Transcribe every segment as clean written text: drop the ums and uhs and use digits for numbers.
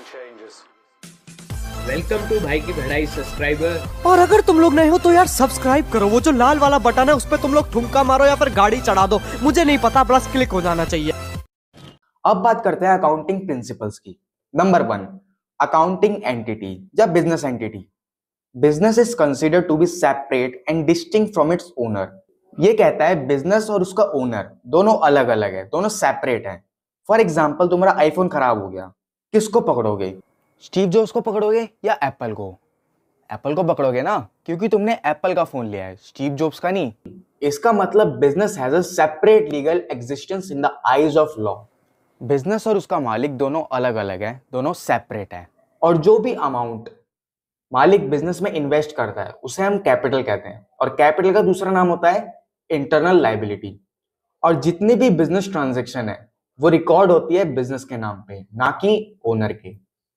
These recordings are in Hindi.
changes. वेलकम टू भाई की बड़ाई सब्सक्राइबर। और अगर तुम लोग नए हो तो यार सब्सक्राइब करो, वो जो लाल वाला बटन है उस पर तुम लोग ठुमका मारो या फिर गाड़ी चढ़ा दो, मुझे नहीं पता, बस क्लिक हो जाना चाहिए। अब बात करते हैं अकाउंटिंग प्रिंसिपल्स की। नंबर 1, अकाउंटिंग एंटिटी या business entity. Business is considered to be separate and distinct from its owner. ये कहता है बिजनेस और उसका ओनर दोनों अलग अलग है, दोनों सेपरेट हैं। फॉर एग्जाम्पल, तुम्हारा आईफोन खराब हो गया, किसको पकड़ोगे? स्टीव जॉब्स को पकड़ोगे या एप्पल को? एप्पल को पकड़ोगे ना, क्योंकि तुमने एप्पल का फोन लिया है, स्टीव जॉब्स का नहीं। इसका मतलब business has a separate legal existence in the eyes of law. Business और उसका मालिक दोनों अलग अलग है, दोनों सेपरेट है। और जो भी अमाउंट मालिक बिजनेस में इन्वेस्ट करता है उसे हम कैपिटल कहते हैं, और कैपिटल का दूसरा नाम होता है इंटरनल लायबिलिटी। और जितनी भी बिजनेस ट्रांजैक्शन है वो रिकॉर्ड होती है बिजनेस के नाम पे, ना कि ओनर के।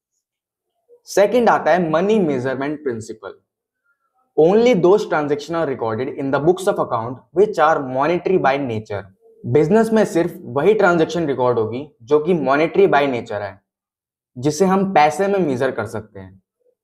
सेकंड आता है money measurement principle. Only those transaction are recorded in the books of account which are monetary by nature. Business में सिर्फ वही ट्रांजैक्शन रिकॉर्ड होगी जो कि मॉनेटरी बाय नेचर है, जिसे हम पैसे में मेजर कर सकते हैं।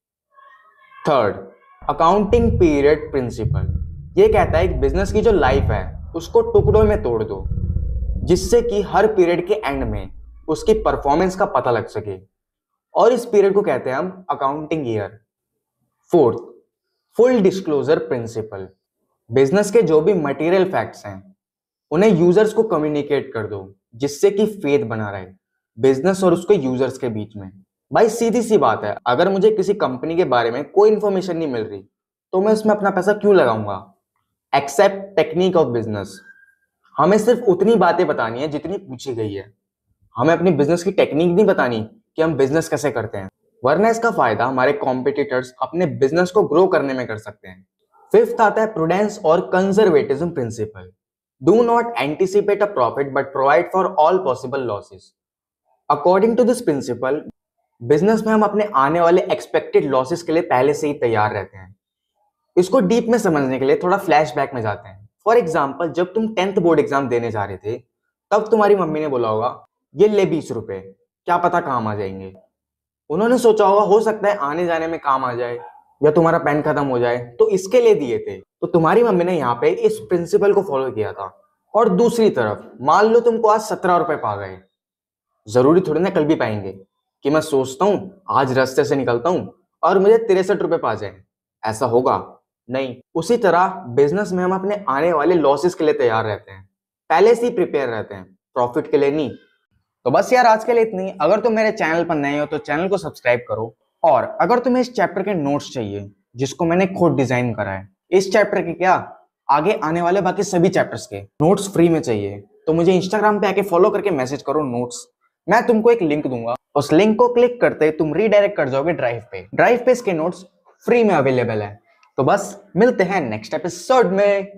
Third, accounting period principle. ये कहता है कि बिजनेस की जो लाइफ है उसको टुकड़ों में तोड़ दो, जिससे कि हर पीरियड के एंड में उसकी परफॉर्मेंस का पता लग सके, और इस पीरियड को कहते हैं हम accounting year. Fourth, full disclosure principle. Business के जो भी मटेरियल फैक्ट्स हैं उन्हें यूजर्स को कम्युनिकेट कर दो, जिससे कि फेथ बना रहे बिजनेस और उसके यूजर्स के बीच में। भाई सीधी सी बात है, अगर मुझे किसी कंपनी के बारे में कोई इंफॉर्मेशन नहीं मिल रही तो मैं उसमें अपना पैसा क्यों लगाऊंगा? Except technique of business. हमें सिर्फ उतनी बातें बतानी है जितनी पूछी गई है, हमें अपनी बिजनेस की टेक्निक नहीं बतानी कि हम बिजनेस कैसे करते हैं, वरना इसका फायदा हमारे कॉम्पिटिटर्स अपने बिजनेस को ग्रो करने में कर सकते हैं। फिफ्थ आता है प्रूडेंस और conservatism principle. Do not anticipate a profit but provide for all possible losses. According to this principle, business में हम अपने आने वाले एक्सपेक्टेड लॉसेस के लिए पहले से ही तैयार रहते हैं। इसको डीप में समझने के लिए थोड़ा फ्लैशबैक में जाते हैं। फॉर एग्जाम्पल, जब तुम 10th बोर्ड एग्जाम देने जा रहे थे तब तुम्हारी मम्मी ने बोला होगा ये ले 20 रुपए, क्या पता काम आ जाएंगे। उन्होंने सोचा होगा हो सकता है आने जाने में काम आ जाए या तुम्हारा पेन खत्म हो जाए, तो इसके लिए दिए थे। तो तुम्हारी मम्मी ने यहाँ पे इस प्रिंसिपल को फॉलो किया था। और दूसरी तरफ मान लो तुमको आज 17 रुपए पा गए, जरूरी थोड़ी ना कल भी पाएंगे कि मैं सोचता हूँ आज रास्ते से निकलता हूँ और मुझे 63 रुपए पा जाए, ऐसा होगा नहीं। उसी तरह बिजनेस में हम अपने आने वाले लॉसेस के लिए तैयार रहते हैं, पहले से ही प्रिपेयर रहते हैं, प्रॉफिट के लिए नहीं। तो बस यार आज के लिए इतनी। अगर तुम मेरे चैनल पर नए हो तो चैनल को सब्सक्राइब करो, और अगर तुम्हें इस चैप्टर के नोट्स चाहिए जिसको मैंने खुद डिजाइन करा है, इस चैप्टर के क्या आगे आने वाले बाकी सभी चैप्टर्स के नोट्स फ्री में चाहिए, तो मुझे इंस्टाग्राम पे आके फॉलो करके मैसेज करो नोट्स। मैं तुमको एक लिंक दूंगा, उस लिंक को क्लिक करते तुम रीडायरेक्ट कर जाओगे ड्राइव पे इसके नोट्स फ्री में अवेलेबल है। तो बस मिलते हैं नेक्स्ट एपिसोड में।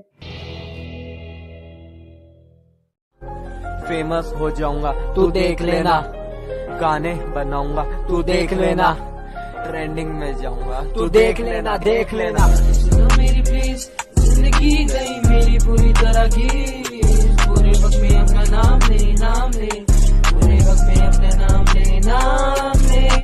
फेमस हो जाऊंगा तू देख लेना, गाने बनाऊंगा तू देख लेना, ट्रेंडिंग में जाऊंगा तू देख लेना, देख लेना। सुनो मेरी प्लीज, जिंदगी गई मेरी पूरी तरह की, पूरे वक्त में अपना नाम ले, पूरे वक्त में अपना नाम ले।